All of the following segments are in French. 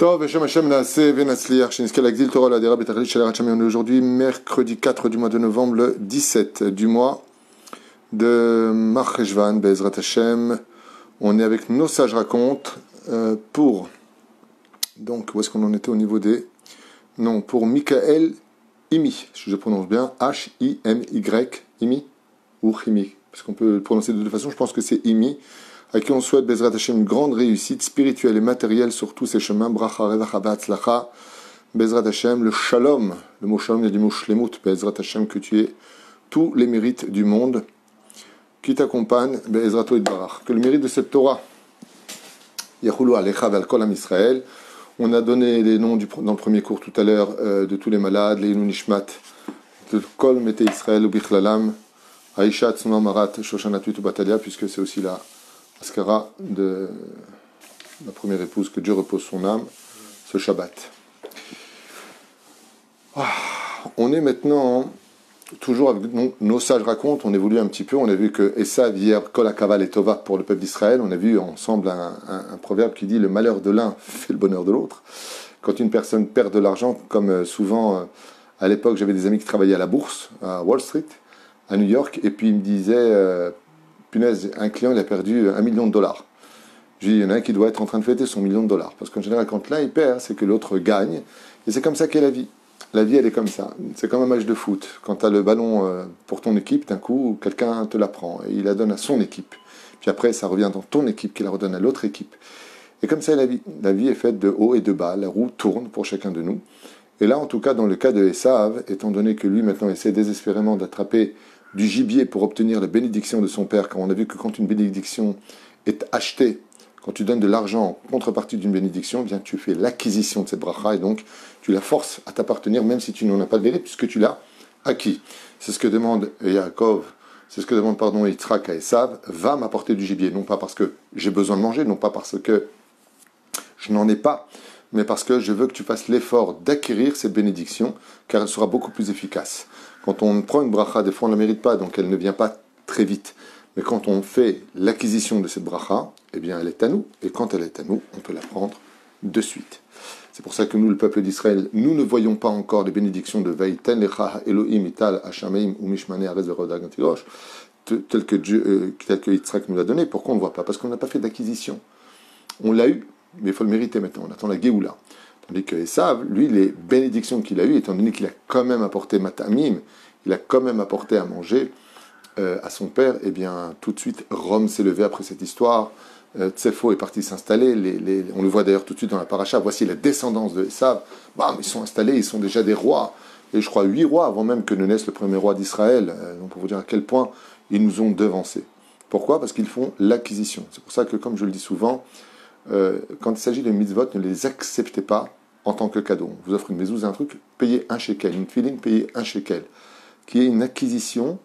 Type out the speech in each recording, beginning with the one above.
Tov, Hashem Hashem Naaseh Venatzliach, Sheniskal Agdil Torah la Dera Betachlit Shalei Hacham. On est aujourd'hui mercredi 4 du mois de novembre, le 17 du mois de Marcheshvan, Be'ezrat Hashem. On est avec nos sages racontes pour, donc où est-ce qu'on en était au niveau non, pour Michael Imi, si je prononce bien, H-I-M-Y, Imi ou Chimi, parce qu'on peut le prononcer de deux façons, je pense que c'est Imi, à qui on souhaite Bezrat Hashem une grande réussite spirituelle et matérielle sur tous ces chemins. Bracha, revacha, v'atzlacha, Bezrat Hashem, le shalom, le mot shalom, il y a du mot shlemut, Bezrat Hashem, que tu aies tous les mérites du monde qui t'accompagnent, Bezrato Yitbarach. Que le mérite de cette Torah, Yachulu alecha ve'al kol am Israël. On a donné les noms dans le premier cours tout à l'heure de tous les malades, les Yinu Nishmat, de kol mete Israël ou bichlalam, Aisha Tzuma Marat, Shoshana Tutu Batalia, puisque c'est aussi la Askara de la première épouse, que Dieu repose son âme, ce Shabbat. On est maintenant toujours avec nos sages racontes, on évolue un petit peu, on a vu que Esav hier, Kol HaKaval et Tova pour le peuple d'Israël, on a vu ensemble un proverbe qui dit le malheur de l'un fait le bonheur de l'autre. Quand une personne perd de l'argent, comme souvent à l'époque j'avais des amis qui travaillaient à la bourse, à Wall Street, à New York, et puis ils me disaient punaise, un client il a perdu $1 million. Je dis, il y en a un qui doit être en train de fêter son $1 million. Parce qu'en général, quand l'un il perd, c'est que l'autre gagne. Et c'est comme ça qu'est la vie. La vie, elle est comme ça. C'est comme un match de foot. Quand tu as le ballon pour ton équipe, d'un coup, quelqu'un te la prend. Et il la donne à son équipe. Puis après, ça revient dans ton équipe qui la redonne à l'autre équipe. Et comme ça est la vie. La vie est faite de haut et de bas. La roue tourne pour chacun de nous. Et là, en tout cas, dans le cas de Esav, étant donné que lui, maintenant, essaie désespérément d'attraper du gibier pour obtenir la bénédiction de son père, car on a vu que quand une bénédiction est achetée, quand tu donnes de l'argent en contrepartie d'une bénédiction, bien tu fais l'acquisition de cette bracha, et donc tu la forces à t'appartenir, même si tu n'en as pas le mérite, puisque tu l'as acquis. C'est ce que demande Yaakov, c'est ce que demande, Yitzhak à Esav, va m'apporter du gibier, non pas parce que j'ai besoin de manger, non pas parce que je n'en ai pas, mais parce que je veux que tu fasses l'effort d'acquérir cette bénédiction, car elle sera beaucoup plus efficace. Quand on prend une bracha, des fois on ne la mérite pas, donc elle ne vient pas très vite. Mais quand on fait l'acquisition de cette bracha, eh bien elle est à nous. Et quand elle est à nous, on peut la prendre de suite. C'est pour ça que nous, le peuple d'Israël, nous ne voyons pas encore les bénédictions de Vaïten lecha Elohim ital Hashameim ou Mishmane Arez Verodag Antirosh, tel que Yitzhak nous l'a donné. Pourquoi on ne voit pas? Parce qu'on n'a pas fait d'acquisition. On l'a eu, mais il faut le mériter maintenant. On attend la Géoula. Tandis que Esav, lui, les bénédictions qu'il a eues, étant donné qu'il a quand même apporté matamim, il a quand même apporté à manger à son père, eh bien, tout de suite, Rome s'est levé après cette histoire. Tsefo est parti s'installer. On le voit d'ailleurs tout de suite dans la paracha. Voici la descendance de Esav. Bam, ils sont installés, ils sont déjà des rois. Et je crois 8 rois avant même que ne naisse le premier roi d'Israël. Donc, pour vous dire à quel point ils nous ont devancés. Pourquoi? Parce qu'ils font l'acquisition. C'est pour ça que, comme je le dis souvent, quand il s'agit de mitzvot, ne les acceptez pas en tant que cadeau. On vous offre une mezouze, un truc, payez 1 shekel, une tefilin, payez 1 shekel, qui est une acquisition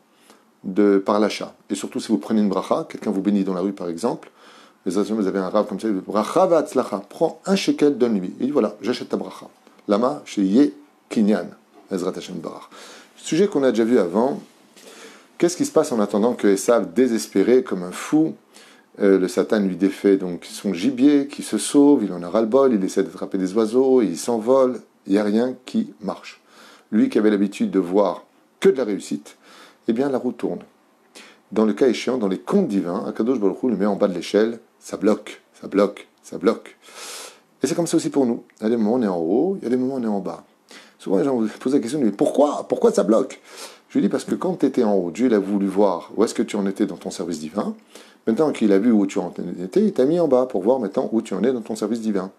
par l'achat. Et surtout, si vous prenez une bracha, quelqu'un vous bénit dans la rue par exemple, vous avez un rave comme ça, bracha va'atzlacha, prends 1 shekel, donne-lui. Il dit voilà, j'achète ta bracha. Lama, chez Ye Kinyan, Ezrat Hashem Barach. Sujet qu'on a déjà vu avant. Qu'est-ce qui se passe en attendant que Esav, désespéré comme un fou, le Satan lui défait donc son gibier, qui se sauve, il en a ras-le-bol, il essaie d'attraper des oiseaux, il s'envole, il n'y a rien qui marche. Lui qui avait l'habitude de voir que de la réussite, eh bien la roue tourne. Dans le cas échéant, dans les contes divins, Akadosh Baruch Hu le met en bas de l'échelle, ça bloque, ça bloque, ça bloque. Et c'est comme ça aussi pour nous. Il y a des moments où on est en haut, il y a des moments où on est en bas. Souvent les gens vous posent la question, mais pourquoi ça bloque? Je lui dis parce que quand tu étais en haut, Dieu il a voulu voir où est-ce que tu en étais dans ton service divin. Maintenant qu'il a vu où tu en étais, il t'a mis en bas pour voir maintenant où tu en es dans ton service divin.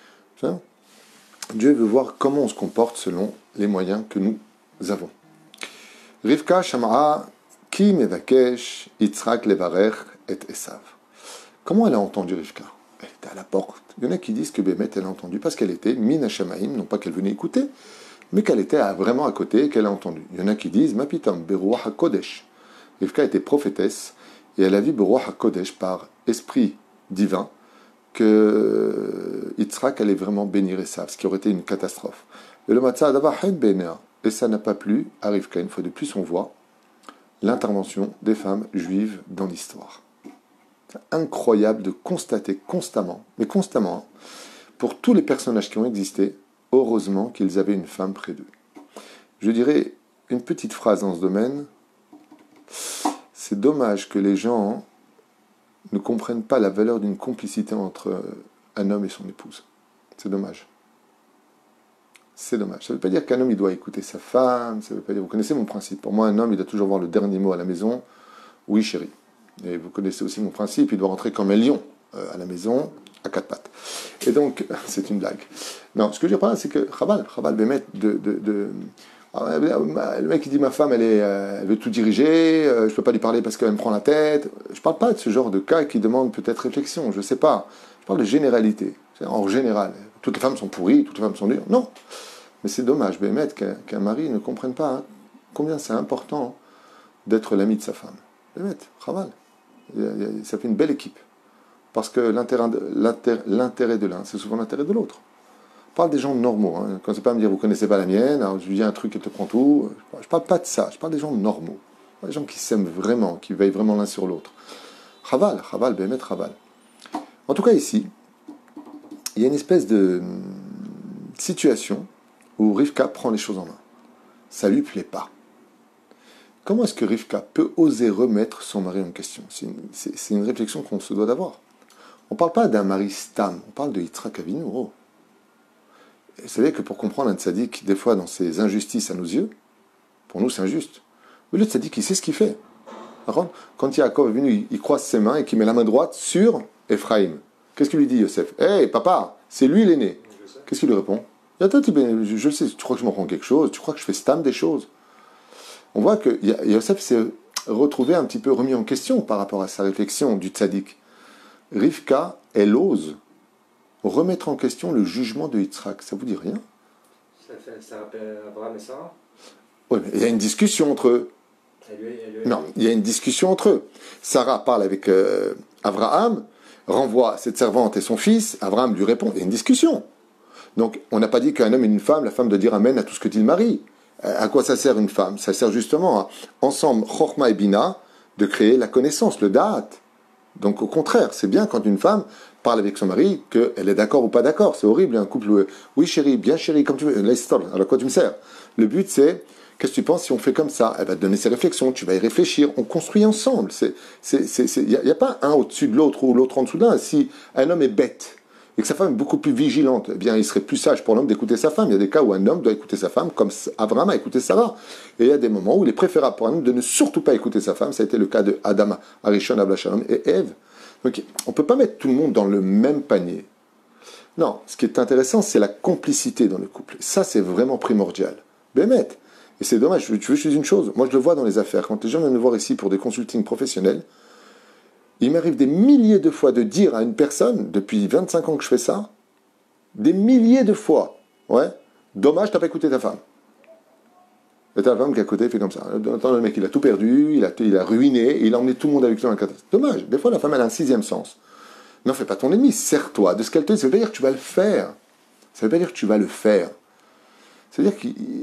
Dieu veut voir comment on se comporte selon les moyens que nous avons. Rivka Shama'a Ki Mevakesh Yitzhak Levarech et Esav. Comment elle a entendu Rivka? Elle était à la porte. Il y en a qui disent que Bémet elle a entendu parce qu'elle était Min Shamaim, non pas qu'elle venait écouter, mais qu'elle était vraiment à côté et qu'elle a entendu. Il y en a qui disent Mapitam Beruach HaKodesh. Rivka était prophétesse et elle a vu Beruach HaKodesh par esprit divin que Yitzhak allait vraiment bénir Esav, ce qui aurait été une catastrophe. Et le matzah d'Ava Haïn Bénéa. Et ça n'a pas plu à Rivka. Une fois de plus, on voit l'intervention des femmes juives dans l'histoire. C'est incroyable de constater constamment, mais constamment, pour tous les personnages qui ont existé, heureusement qu'ils avaient une femme près d'eux. Je dirais une petite phrase dans ce domaine. C'est dommage que les gens ne comprennent pas la valeur d'une complicité entre un homme et son épouse. C'est dommage. C'est dommage. Ça ne veut pas dire qu'un homme il doit écouter sa femme. Ça veut pas dire. Vous connaissez mon principe. Pour moi, un homme il doit toujours avoir le dernier mot à la maison. Oui, chérie. Et vous connaissez aussi mon principe. Il doit rentrer comme un lion à la maison, à quatre pattes. Et donc, c'est une blague. Non, ce que je veux dire par là, c'est que Chabal, Bémet, le mec qui dit ma femme elle veut tout diriger, je ne peux pas lui parler parce qu'elle me prend la tête. Je ne parle pas de ce genre de cas qui demande peut-être réflexion, je ne sais pas. Je parle de généralité. En général, toutes les femmes sont pourries, toutes les femmes sont dures. Non. Mais c'est dommage, Bémet, qu'un mari ne comprenne pas combien c'est important d'être l'ami de sa femme. Bémet, Chabal. Ça fait une belle équipe. Parce que l'intérêt de l'un, c'est souvent l'intérêt de l'autre. Je parle des gens normaux. Hein. Quand c'est pas à me dire, vous connaissez pas la mienne, alors je lui dis un truc et te prend tout. Je parle pas de ça. Je parle des gens normaux. Des gens qui s'aiment vraiment, qui veillent vraiment l'un sur l'autre. Chaval, Bémet, Chaval. En tout cas, ici, il y a une espèce de situation où Rivka prend les choses en main. Ça lui plaît pas. Comment est-ce que Rivka peut oser remettre son mari en question? C'est une réflexion qu'on se doit d'avoir. On ne parle pas d'un mari stam, on parle de Yitzhak Avinu. Oh. Vous savez que pour comprendre un tzaddik, des fois dans ses injustices à nos yeux, pour nous c'est injuste. Mais le tzaddik, il sait ce qu'il fait. Quand Yaakov est venu, il croise ses mains et qu'il met la main droite sur Ephraim. Qu'est-ce qu'il lui dit, Yosef? Hey, papa, c'est lui l'aîné. Qu'est-ce qu'il lui répond? Je le sais, tu crois que je m'en rends quelque chose? Tu crois que je fais stam des choses? On voit que Yosef s'est retrouvé un petit peu remis en question par rapport à sa réflexion du tzaddik. Rivka, elle ose remettre en question le jugement de Yitzhak. Ça vous dit rien? Ça rappelle Abraham et Sarah? Oui, mais il y a une discussion entre eux. Non, il y a une discussion entre eux. Sarah parle avec Abraham, renvoie cette servante et son fils. Abraham lui répond. Il y a une discussion. Donc, on n'a pas dit qu'un homme et une femme, la femme doit dire amen à tout ce que dit le mari. À quoi ça sert une femme? Ça sert justement à, ensemble, Chochma et Bina, de créer la connaissance, le da'at. Donc au contraire, c'est bien quand une femme parle avec son mari qu'elle est d'accord ou pas d'accord. C'est horrible, un couple, oui chérie, bien chérie, comme tu veux, alors quoi tu me sers? Le but c'est, qu'est-ce que tu penses si on fait comme ça? Elle va te donner ses réflexions, tu vas y réfléchir, on construit ensemble. Il n'y a pas un au-dessus de l'autre ou l'autre en dessous de l'un. Si un homme est bête et que sa femme est beaucoup plus vigilante, eh bien il serait plus sage pour l'homme d'écouter sa femme. Il y a des cas où un homme doit écouter sa femme comme Abraham a écouté Sarah. Et il y a des moments où il est préférable pour un homme de ne surtout pas écouter sa femme. Ça a été le cas de Adam, Arishon, Abba Shalom et Ève. Donc on ne peut pas mettre tout le monde dans le même panier. Non, ce qui est intéressant, c'est la complicité dans le couple. Ça, c'est vraiment primordial. Bémet. Et c'est dommage, tu veux que je te dise une chose? Moi, je le vois dans les affaires. Quand les gens viennent me voir ici pour des consultings professionnels, il m'arrive des milliers de fois de dire à une personne, depuis 25 ans que je fais ça, des milliers de fois, ouais, dommage, t'as pas écouté ta femme. Et ta femme qui est à côté fait comme ça. Attends, le mec, il a tout perdu, il a ruiné, et il a emmené tout le monde avec lui dans la catastrophe. Dommage, des fois la femme, elle a un sixième sens. Non, fais pas ton ennemi, sers-toi de ce qu'elle te dit. Ça veut pas dire que tu vas le faire. Ça veut pas dire que tu vas le faire. C'est-à-dire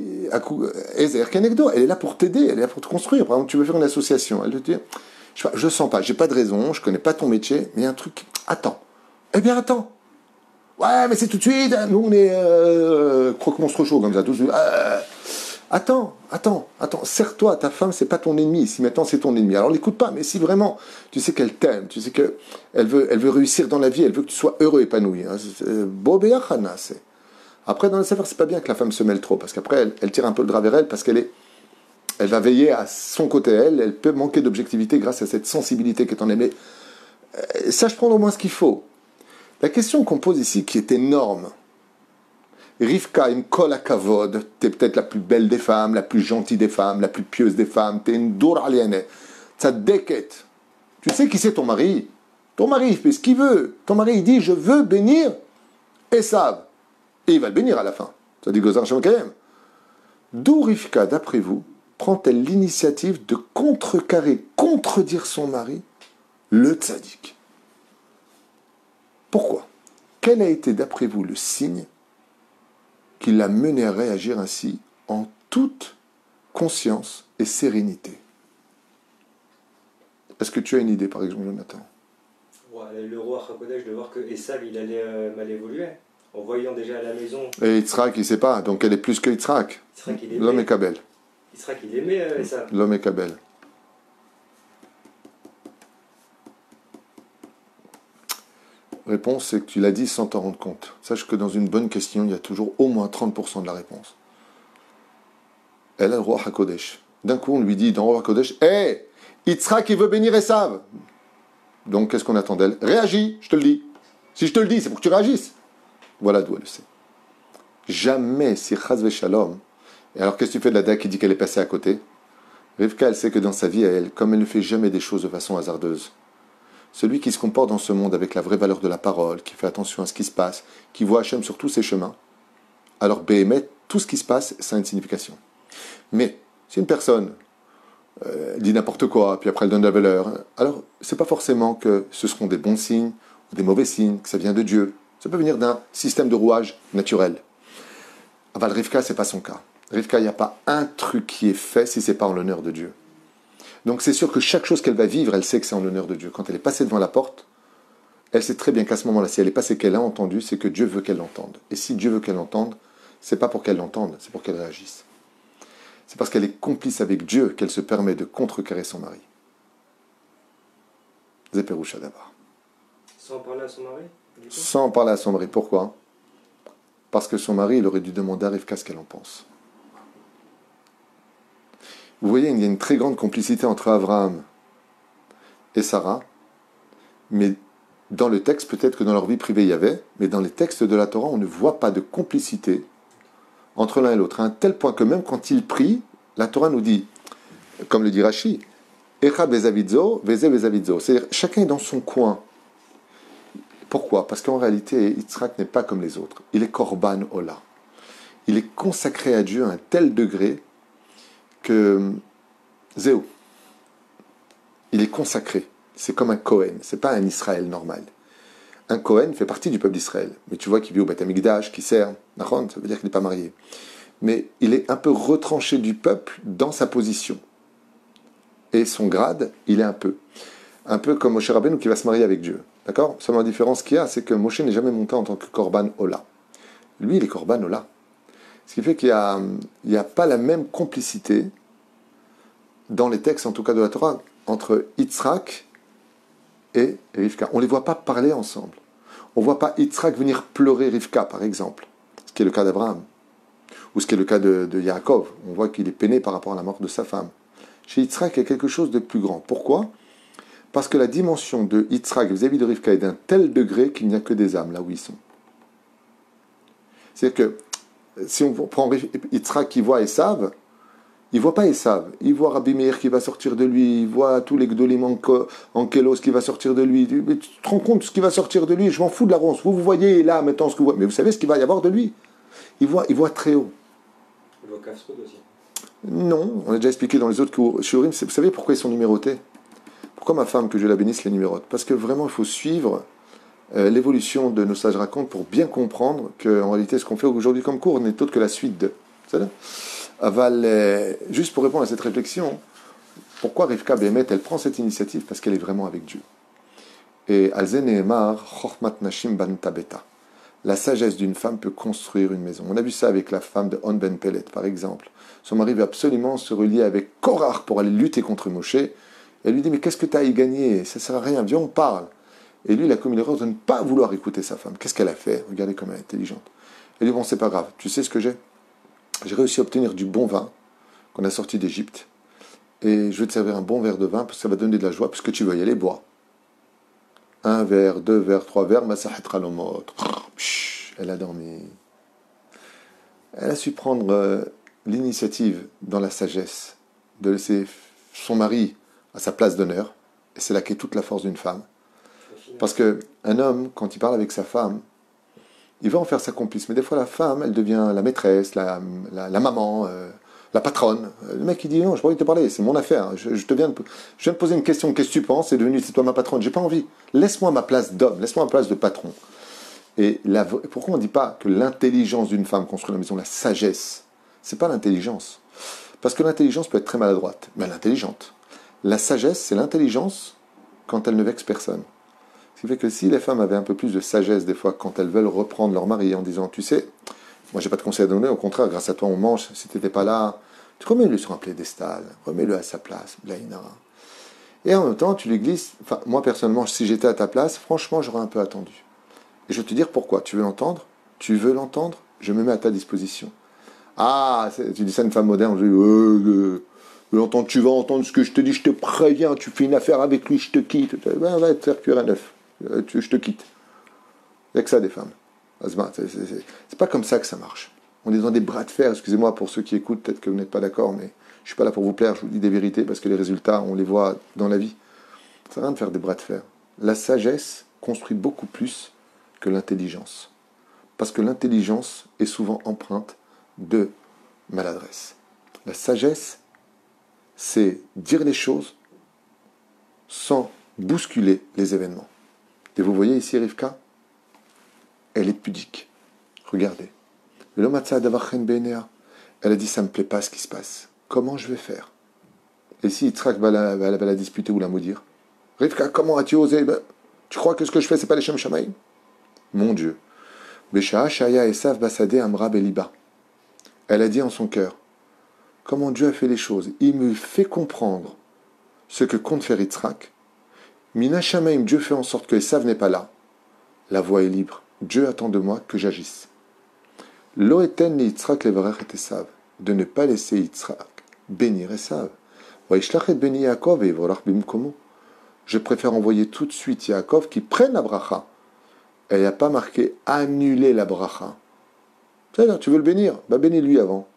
qu'elle est là pour t'aider, elle est là pour te construire. Par exemple, tu veux faire une association, elle te dit, je sens pas, j'ai pas de raison, je connais pas ton métier, mais il y a un truc, attends. Eh bien, attends. Ouais, mais c'est tout de suite, nous on est croque-monstre chaud comme ça, tout de suite. Attends, serre-toi, ta femme, c'est pas ton ennemi, si maintenant c'est ton ennemi. Alors l'écoute pas, mais si vraiment, tu sais qu'elle t'aime, tu sais qu'elle veut réussir dans la vie, elle veut que tu sois heureux, épanoui. Après, dans les affaires, c'est pas bien que la femme se mêle trop, parce qu'après, elle tire un peu le drap vers elle, parce elle va veiller à son côté, elle peut manquer d'objectivité grâce à cette sensibilité qu'est en elle. Mais sache prendre au moins ce qu'il faut. La question qu'on pose ici, qui est énorme, Rivka, im kol hakavod, t'es peut-être la plus belle des femmes, la plus gentille des femmes, la plus pieuse des femmes, t'es une dour alienne, tzadeket. Tu sais qui c'est ton mari? Ton mari, il fait ce qu'il veut. Ton mari, il dit, je veux bénir Esav. Et il va le bénir à la fin. Ça dit Gozar Shem Kayem. D'où Rivka, d'après vous, prend-elle l'initiative de contredire son mari, le tzaddik? Pourquoi? Quel a été, d'après vous, le signe qui l'a mené à réagir ainsi en toute conscience et sérénité? Est-ce que tu as une idée, par exemple, Jonathan? Ouais, le roi Hakodesh de voir que Esav, il allait mal évoluer. En voyant déjà à la maison, Et Yitzhak, il ne sait pas, donc elle est plus que Yitzhak. Yitzhak, il L'homme est aimait, Kabel. Yitzhak, il aimait Esav. L'homme est Kabel. Réponse, c'est que tu l'as dit sans t'en rendre compte. Sache que dans une bonne question, il y a toujours au moins 30% de la réponse. Elle a le roi HaKodesh. D'un coup, on lui dit dans le roi HaKodesh, hé, Yitzhak, il veut bénir Esav. Donc, qu'est-ce qu'on attend d'elle? Réagis, je te le dis. Si je te le dis, c'est pour que tu réagisses. Voilà d'où elle le sait. Jamais, si Chaz Veshalom, et alors qu'est-ce que tu fais de la dame qui dit qu'elle est passée à côté? Rivka, elle sait que dans sa vie, elle, comme elle ne fait jamais des choses de façon hasardeuse, celui qui se comporte dans ce monde avec la vraie valeur de la parole, qui fait attention à ce qui se passe, qui voit Hachem sur tous ses chemins, alors Béhémet, tout ce qui se passe, ça a une signification. Mais si une personne dit n'importe quoi, puis après elle donne de la valeur, alors c'est pas forcément que ce seront des bons signes ou des mauvais signes, que ça vient de Dieu. Ça peut venir d'un système de rouage naturel. Aval Rivka, c'est pas son cas. Rivka, il n'y a pas un truc qui est fait si c'est pas en l'honneur de Dieu. Donc c'est sûr que chaque chose qu'elle va vivre, elle sait que c'est en l'honneur de Dieu. Quand elle est passée devant la porte, elle sait très bien qu'à ce moment-là, si elle est passée qu'elle a entendu, c'est que Dieu veut qu'elle l'entende. Et si Dieu veut qu'elle l'entende, c'est pas pour qu'elle l'entende, c'est pour qu'elle réagisse. C'est parce qu'elle est complice avec Dieu qu'elle se permet de contrecarrer son mari. Zéperoucha d'abord. Sans parler à son mari, du coup. Sans parler à son mari. Pourquoi? Parce que son mari, il aurait dû demander à Rivka ce qu'elle en pense. Vous voyez, il y a une très grande complicité entre Abraham et Sarah, mais dans le texte, peut-être que dans leur vie privée il y avait, mais dans les textes de la Torah, on ne voit pas de complicité entre l'un et l'autre, à un tel point que même quand ils prient, la Torah nous dit, comme le dit Rashi, Echa bezavidzo, veze bezavidzo, c'est-à-dire chacun est dans son coin. Pourquoi? Parce qu'en réalité, Yitzhak n'est pas comme les autres. Il est Korban Ola. Il est consacré à Dieu à un tel degré que Zéo, il est consacré. C'est comme un Kohen, c'est pas un Israël normal. Un Kohen fait partie du peuple d'Israël, mais tu vois qu'il vit au Beth Amikdash, qui sert, ça veut dire qu'il n'est pas marié. Mais il est un peu retranché du peuple dans sa position. Et son grade, il est un peu comme Moshe Rabbeinu qui va se marier avec Dieu. D'accord? Seulement la différence qu'il y a, c'est que Moshe n'est jamais monté en tant que Korban Ola. Lui, il est Korban Ola. Ce qui fait qu'il n'y a pas la même complicité dans les textes, en tout cas de la Torah, entre Yitzhak et Rivka. On ne les voit pas parler ensemble. On ne voit pas Yitzhak venir pleurer Rivka, par exemple, ce qui est le cas d'Abraham, ou ce qui est le cas de Yaakov. On voit qu'il est peiné par rapport à la mort de sa femme. Chez Yitzhak, il y a quelque chose de plus grand. Pourquoi? Parce que la dimension de Yitzhak vis-à-vis de Rivka est d'un tel degré qu'il n'y a que des âmes là où ils sont. C'est-à-dire que si on prend Yitzhak qui voit Esav, il ne voit pas Esav. Il voit Rabbi Meir qui va sortir de lui, il voit tous les Gdolim en Kélos qui va sortir de lui. Tu te rends compte de ce qui va sortir de lui? Je m'en fous de la ronce. Vous voyez là maintenant ce que vous voyez. Mais vous savez ce qu'il va y avoir de lui? Il voit très haut. Il voit Kafsroud aussi. Non, on a déjà expliqué dans les autres shurim. Vous savez pourquoi ils sont numérotés? Pourquoi ma femme, que Dieu la bénisse, les numérote? Parce que vraiment, il faut suivre l'évolution de nos sages racontes pour bien comprendre qu'en réalité, ce qu'on fait aujourd'hui comme cours n'est autre que la suite de. C'est ça? Aval, juste pour répondre à cette réflexion, pourquoi Rivka Bémet, elle prend cette initiative? Parce qu'elle est vraiment avec Dieu. Et Alzen et Emar, Chochmat Nashim Ban Tabeta. La sagesse d'une femme peut construire une maison. On a vu ça avec la femme de On Ben Pellet, par exemple. Son mari veut absolument se relier avec Korach pour aller lutter contre Moshe. Elle lui dit, mais qu'est-ce que tu as à y gagner? Ça ne sert à rien, viens, on parle. Et lui, il a commis l'erreur de ne pas vouloir écouter sa femme. Qu'est-ce qu'elle a fait? Regardez comme elle est intelligente. Elle dit, bon, c'est pas grave, tu sais ce que j'ai? J'ai réussi à obtenir du bon vin qu'on a sorti d'Égypte. Et je vais te servir un bon verre de vin parce que ça va donner de la joie, puisque tu veux y aller, bois. 1 verre, 2 verres, 3 verres, Masahet Ralomot. Elle a dormi. Elle a su prendre l'initiative dans la sagesse de laisser son mari à sa place d'honneur. Et c'est là qu'est toute la force d'une femme. Parce qu'un homme, quand il parle avec sa femme, il va en faire sa complice. Mais des fois, la femme, elle devient la maîtresse, la maman, la patronne. Le mec, il dit non, je n'ai pas envie de te parler, c'est mon affaire. Je viens de poser une question, qu'est-ce que tu penses? C'est toi ma patronne. J'ai pas envie. Laisse-moi ma place d'homme, laisse-moi ma place de patron. Et pourquoi on ne dit pas que l'intelligence d'une femme construit la maison, la sagesse, c'est pas l'intelligence. Parce que l'intelligence peut être très maladroite, mais elle est intelligente. La sagesse, c'est l'intelligence quand elle ne vexe personne. Ce qui fait que si les femmes avaient un peu plus de sagesse des fois quand elles veulent reprendre leur mari en disant, tu sais, moi j'ai pas de conseil à donner, au contraire, grâce à toi on mange, si tu n'étais pas là, tu remets-le sur un piédestal, remets-le à sa place, blaïna. Et en même temps, tu lui glisses, enfin moi personnellement, si j'étais à ta place, franchement j'aurais un peu attendu. Et je vais te dire pourquoi, tu veux l'entendre? Tu veux l'entendre? Je me mets à ta disposition. Ah, tu dis ça à une femme moderne, je dis, tu vas entendre ce que je te dis, je te préviens, tu fais une affaire avec lui, je te quitte. Ben, va te faire cuire un œuf, je te quitte. Il n'y a que ça des femmes. C'est pas comme ça que ça marche. On est dans des bras de fer, excusez-moi pour ceux qui écoutent, peut-être que vous n'êtes pas d'accord, mais je suis pas là pour vous plaire, je vous dis des vérités, parce que les résultats, on les voit dans la vie. Ça sert à rien de faire des bras de fer. La sagesse construit beaucoup plus que l'intelligence. Parce que l'intelligence est souvent empreinte de maladresse. La sagesse, c'est dire les choses sans bousculer les événements. Et vous voyez ici Rivka, elle est pudique. Regardez. Elle a dit, ça ne me plaît pas ce qui se passe. Comment je vais faire? Et si Yitzhak va la disputer ou la maudire? Rivka, comment as-tu osé? Ben, tu crois que ce que je fais, c'est pas les Shem Shamaïm? Mon Dieu. Besha'a Shaya Esav Basade Amra Beliba. Elle a dit en son cœur, comment Dieu a fait les choses. Il me fait comprendre ce que compte faire Yitzhak. Mina Shamaim, Dieu fait en sorte que Esav n'est pas là. La voie est libre. Dieu attend de moi que j'agisse. Lo eten li Yitzhak levarach et Esav. De ne pas laisser Yitzhak bénir Esav. Vaishlach et béni Yaakov et vorach bimkomo. Je préfère envoyer tout de suite Yaakov qui prenne la bracha. Elle n'a pas marqué annuler la bracha. C'est-à-dire, tu veux le bénir? Bah bénis-lui avant.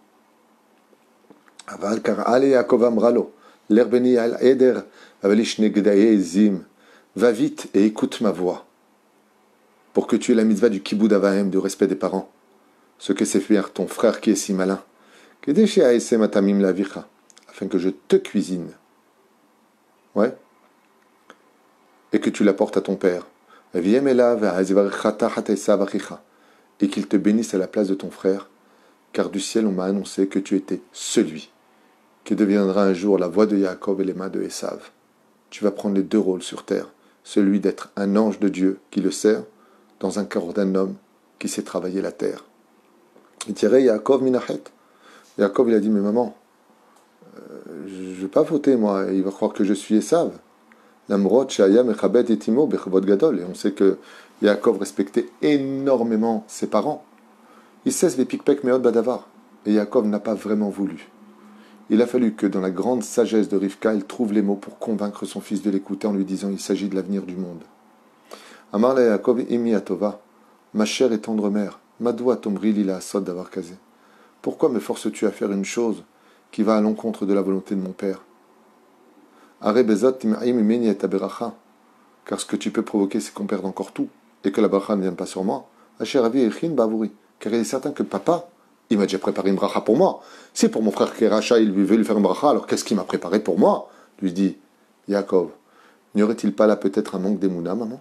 Aval kar ale Yaakov amralo. L'air béni al eder. Avalish negdaye zim. Va vite et écoute ma voix. Pour que tu aies la mitzvah du kiboud avahem, du respect des parents. Ce que c'est faire ton frère qui est si malin. Kedeshe aesem atamim la vicha. Afin que je te cuisine. Ouais. Et que tu l'apportes à ton père. Et qu'il te bénisse à la place de ton frère, car du ciel on m'a annoncé que tu étais celui qui deviendra un jour la voix de Yaakov et les mains de Esav. Tu vas prendre les deux rôles sur terre, celui d'être un ange de Dieu qui le sert, dans un corps d'un homme qui sait travailler la terre. Il tirait Yaakov minachet. Yaakov il a dit, mais maman, je ne vais pas voter moi, il va croire que je suis Esav. Et on sait que Yaakov respectait énormément ses parents. Il cesse les pikpek meod badavar. Et Yaakov n'a pas vraiment voulu. Il a fallu que dans la grande sagesse de Rivka, il trouve les mots pour convaincre son fils de l'écouter en lui disant il s'agit de l'avenir du monde. Amar la Yaakov imi atova, ma chère et tendre mère, madoua tomri lila asod d'avoir casé. Pourquoi me forces-tu à faire une chose qui va à l'encontre de la volonté de mon père? Car ce que tu peux provoquer, c'est qu'on perde encore tout, et que la bracha ne vienne pas sur moi. Car il est certain que papa, il m'a déjà préparé une bracha pour moi. Si pour mon frère qui est Racha, il veut lui faire une bracha, alors qu'est-ce qu'il m'a préparé pour moi? Lui dit Yaakov, n'y aurait-il pas là peut-être un manque d'émouna, maman?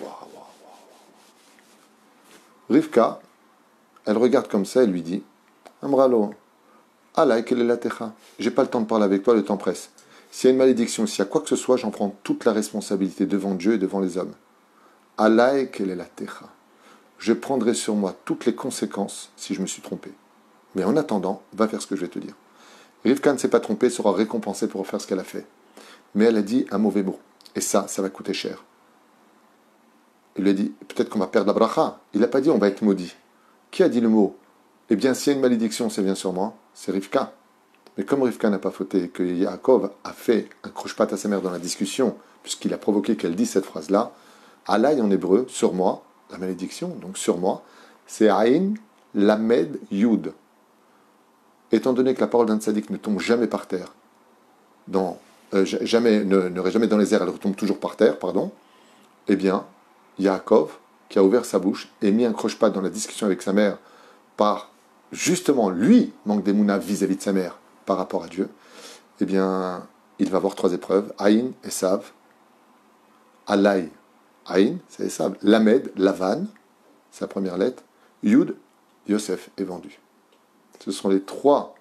Rivka, elle regarde comme ça et lui dit Amralo, Allah, quelle est la techa? J'ai pas le temps de parler avec toi, le temps presse. S'il y a une malédiction, s'il y a quoi que ce soit, j'en prends toute la responsabilité devant Dieu et devant les hommes. Allah, quelle est la techa? Je prendrai sur moi toutes les conséquences si je me suis trompé. Mais en attendant, va faire ce que je vais te dire. Rivka ne s'est pas trompée, sera récompensée pour faire ce qu'elle a fait. Mais elle a dit un mauvais mot. Et ça va coûter cher. Il lui a dit, peut-être qu'on va perdre la bracha. Il n'a pas dit, on va être maudit. Qui a dit le mot? Eh bien, s'il y a une malédiction, ça vient sur moi, c'est Rivka. Mais comme Rivka n'a pas fauté, que Yaakov a fait un croche-patte à sa mère dans la discussion, puisqu'il a provoqué qu'elle dise cette phrase-là, Alay en hébreu, sur moi, la malédiction, donc sur moi, c'est Aïn, Lamed, Yud. Étant donné que la parole d'un tzaddik ne tombe jamais par terre, n'aurait jamais dans les airs, elle retombe toujours par terre, eh bien, Yaakov, qui a ouvert sa bouche et mis un croche-patte dans la discussion avec sa mère par, justement, lui, manque d'émouna vis-à-vis de sa mère par rapport à Dieu, eh bien, il va avoir 3 épreuves, Aïn, Esav, Alay, Aïn, c'est Esav, Lamed, Lavan, c'est la première lettre, Yud, Yosef est vendu. Ce sont les 3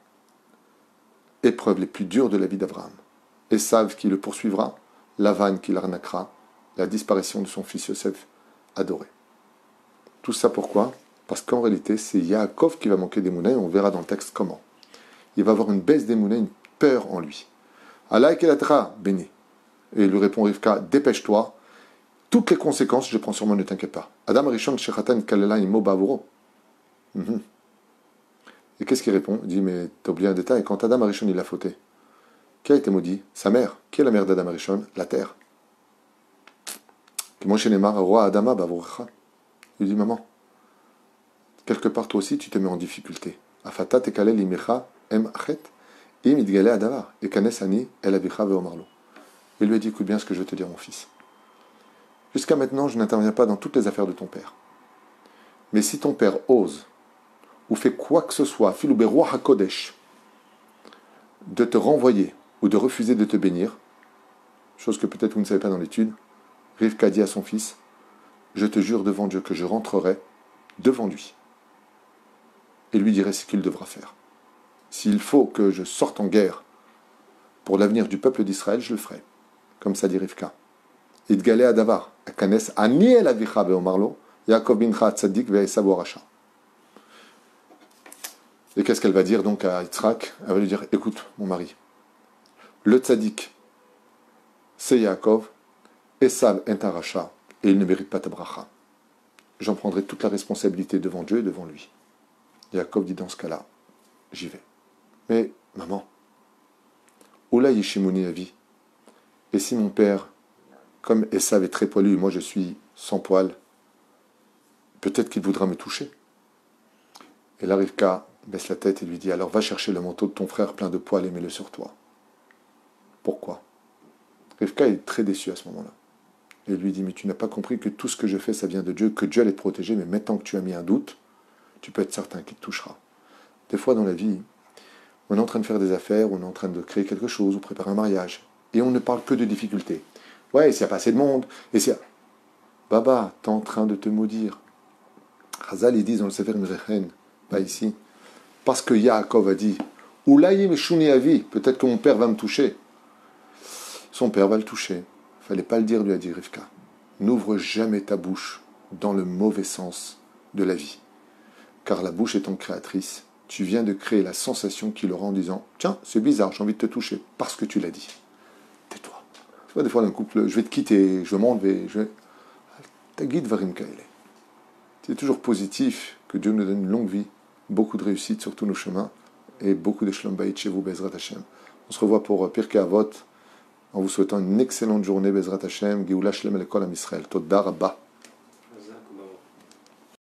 épreuves les plus dures de la vie d'Abraham. Esav qui le poursuivra, Lavan qui l'arnaquera, la disparition de son fils Yosef adoré. Tout ça pourquoi? Parce qu'en réalité, c'est Yaakov qui va manquer d'émouna, et on verra dans le texte comment. Il va avoir une baisse d'émouna, une peur en lui. Allah kelatera, béni. Et il lui répond Rivka, dépêche-toi. Toutes les conséquences, je prends sur moi, ne t'inquiète pas. Adam Rishon Shechatan Kalela Imo Bavuro. Et qu'est-ce qu'il répond? Il dit, mais t'as oublié un détail. Quand Adam Rishon il a fauté, qui a été maudit? Sa mère. Qui est la mère d'Adam Rishon? La terre. Moshe Neymar, roi Adama Bavurecha. Il dit, maman, quelque part toi aussi tu te mets en difficulté. Afata tekale limecha em achet im idgale adavar ekanes ani el abicha veomarlo. Il lui a dit, écoute bien ce que je vais te dire, mon fils. Jusqu'à maintenant, je n'interviens pas dans toutes les affaires de ton père. Mais si ton père ose ou fait quoi que ce soit, filou beroi hakodesh, de te renvoyer ou de refuser de te bénir, chose que peut-être vous ne savez pas dans l'étude, Rivka dit à son fils, je te jure devant Dieu que je rentrerai devant lui et lui dirai ce qu'il devra faire. S'il faut que je sorte en guerre pour l'avenir du peuple d'Israël, je le ferai. Comme ça dit Rivka. Idgale adavar, akanes ani el avicha veomarlo, Yaakov bincha tzadik ve'esav rasha. Et qu'est-ce qu'elle va dire donc à Yitzhak? Elle va lui dire, écoute mon mari, le tzadik, c'est Yaakov, Esav est un rachat, et il ne mérite pas ta bracha. J'en prendrai toute la responsabilité devant Dieu et devant lui. Yaakov dit dans ce cas-là, j'y vais. Mais, maman, Oula Yishimuni Avi, et si mon père, comme Esav est très poilu, moi je suis sans poil, peut-être qu'il voudra me toucher. Et là, Rivka baisse la tête et lui dit, alors va chercher le manteau de ton frère plein de poils et mets-le sur toi. Pourquoi? Rivka est très déçue à ce moment-là. Et lui dit, mais tu n'as pas compris que tout ce que je fais, ça vient de Dieu, que Dieu allait te protéger, mais maintenant que tu as mis un doute, tu peux être certain qu'il te touchera. Des fois dans la vie, on est en train de faire des affaires, on est en train de créer quelque chose, ou préparer un mariage, et on ne parle que de difficultés. Ouais, s'il n'y a pas assez de monde, et s'il y a... Baba, t'es en train de te maudire. Chazal, ils disent dans le Sefer Mirchen, pas ici, parce que Yaakov a dit, Oulaïm Shuni Avi, peut-être que mon père va me toucher. Son père va le toucher. Il ne fallait pas le dire, lui a dit Rivka. N'ouvre jamais ta bouche dans le mauvais sens de la vie. Car la bouche étant créatrice, tu viens de créer la sensation qu'il aura en disant « Tiens, c'est bizarre, j'ai envie de te toucher, parce que tu l'as dit. » Tais-toi. Tu vois, des fois, dans un couple, je vais te quitter, je vais m'enlever, je vais... Ta guide varim kaele. C'est toujours positif que Dieu nous donne une longue vie, beaucoup de réussite sur tous nos chemins, et beaucoup de shalom bayit chez vous, Bezrat Hashem. On se revoit pour Pirkei Avot, en vous souhaitant une excellente journée, Bezrat Hashem, Geoula Shlem Lekol Am Israël. Toda Rabba.